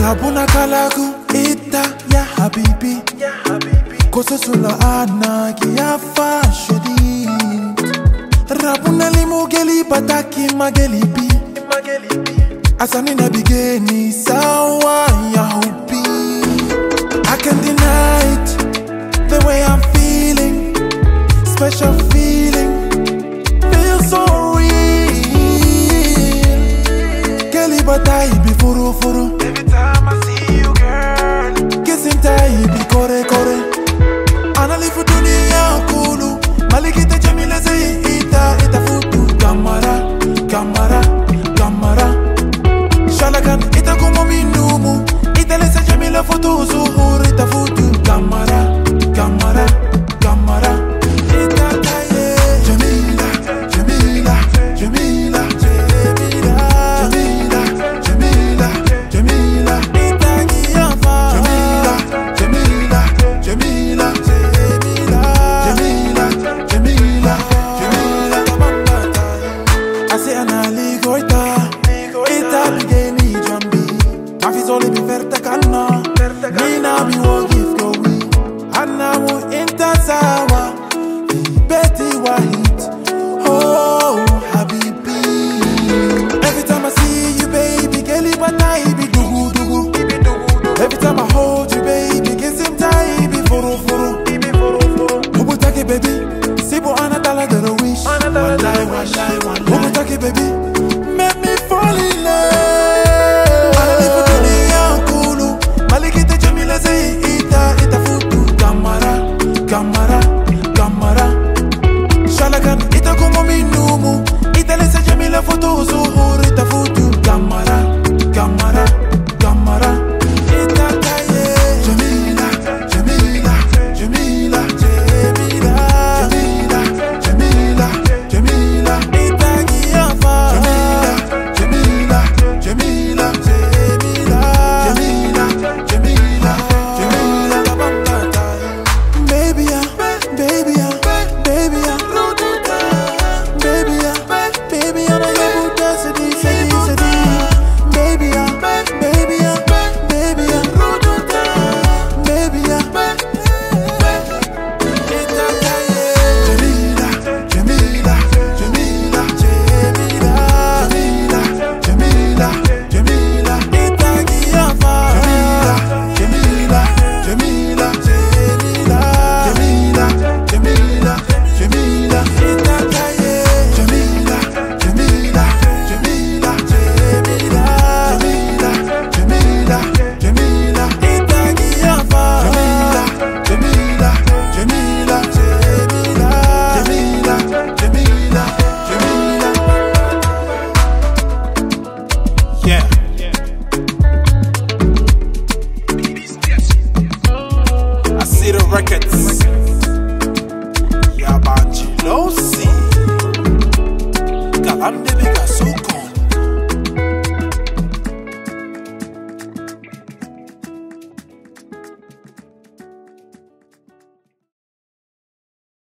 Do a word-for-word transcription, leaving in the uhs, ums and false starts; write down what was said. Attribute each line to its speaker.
Speaker 1: Rabuna kalagu ita ya habibi, kosa sula ana ki ya fashedi. Rabuna limu geli pataki mageli bi, asani na bigeni sawa ya hubi. I can't deny it, the way I'm feeling, special feeling, feels so real. Geli batai bi furu furu. Every time I see you, girl, kissing tai bi kore kore. Analifu dunia kulu, malikita jamila zai ita ita futu kamara kamara kamara. Shalakan ita kumo minumu, ita lesa jamila futu zuhur ita futu kamara kamara kamara. Ita taye jamila jamila jamila jamila jamila jamila. Ita kiafa jamila jamila jamila jamila jamila jamila jamila. Ase anali goita ita bigeni jambi, mafi zoli bi verta kanna, nina bi wogi.